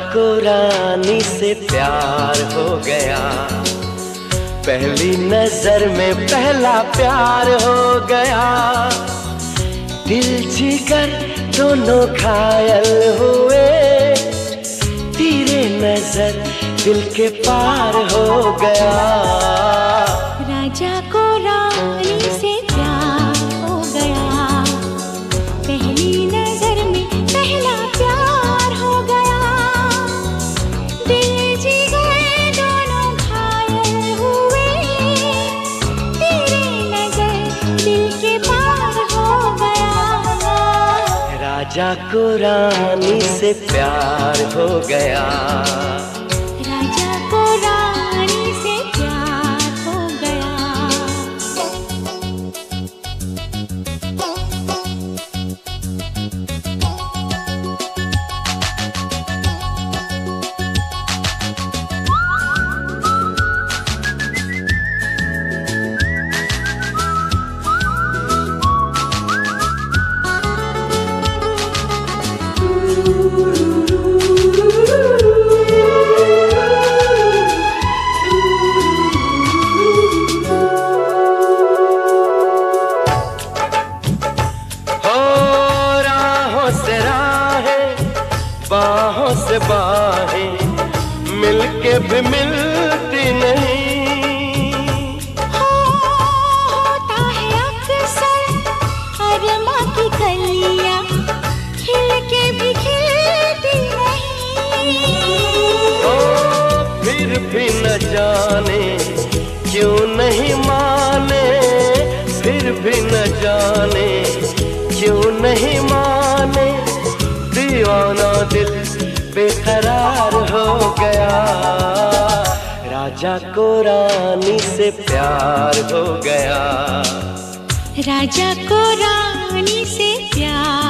को रानी से प्यार हो गया, पहली नजर में पहला प्यार हो गया। दिल जिगर दोनों घायल हुए, तेरे नजर दिल के पार हो गया। राजा को रानी से प्यार हो गया, पहली नजर में पहला प्यार हो गया। दिल जिगर दोनों घायल हुए, तेरे नजर दिल के पार हो गया। राजा को रानी से प्यार हो गया, राजा को रानी से प्यार हो गया। बाहों से बाहें मिलके भी मिलती नहीं। होता है अक्सर अरमा की कलियां खिल के भी खिलती नहीं। फिर भी न जाने क्यों नहीं माने, फिर भी न जाने क्यों नहीं माने। दीवाना दिल बेकरार हो गया, राजा को रानी से प्यार हो गया। राजा को रानी से प्यार